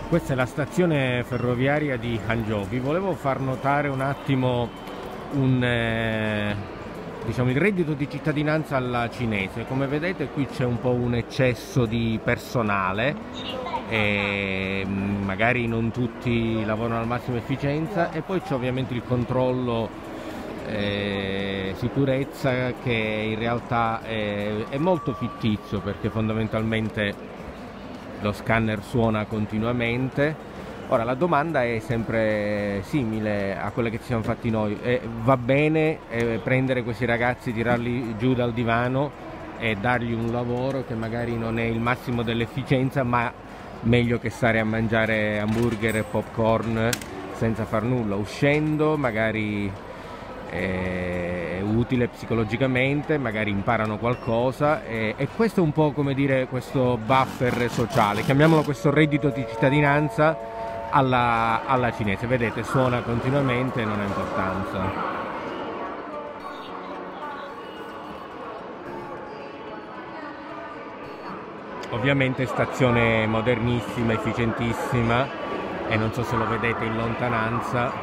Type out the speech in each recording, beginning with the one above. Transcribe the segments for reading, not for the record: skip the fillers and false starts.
Questa è la stazione ferroviaria di Hangzhou. Vi volevo far notare un attimo diciamo, il reddito di cittadinanza alla cinese. Come vedete qui c'è un po' un eccesso di personale e magari non tutti lavorano alla massima efficienza, e poi c'è ovviamente il controllo sicurezza, che in realtà è molto fittizio, perché fondamentalmente lo scanner suona continuamente. Ora la domanda è sempre simile a quella che ci siamo fatti noi: va bene prendere questi ragazzi, tirarli giù dal divano e dargli un lavoro che magari non è il massimo dell'efficienza, ma meglio che stare a mangiare hamburger e popcorn senza far nulla? Uscendo magari è utile psicologicamente, magari imparano qualcosa, e questo è un po', come dire, questo buffer sociale, chiamiamolo questo reddito di cittadinanza alla cinese. Vedete, suona continuamente e non ha importanza. Ovviamente stazione modernissima, efficientissima, e non so se lo vedete in lontananza.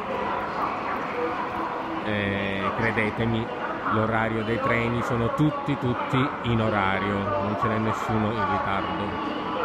Credetemi, l'orario dei treni sono tutti in orario, non ce n'è nessuno in ritardo.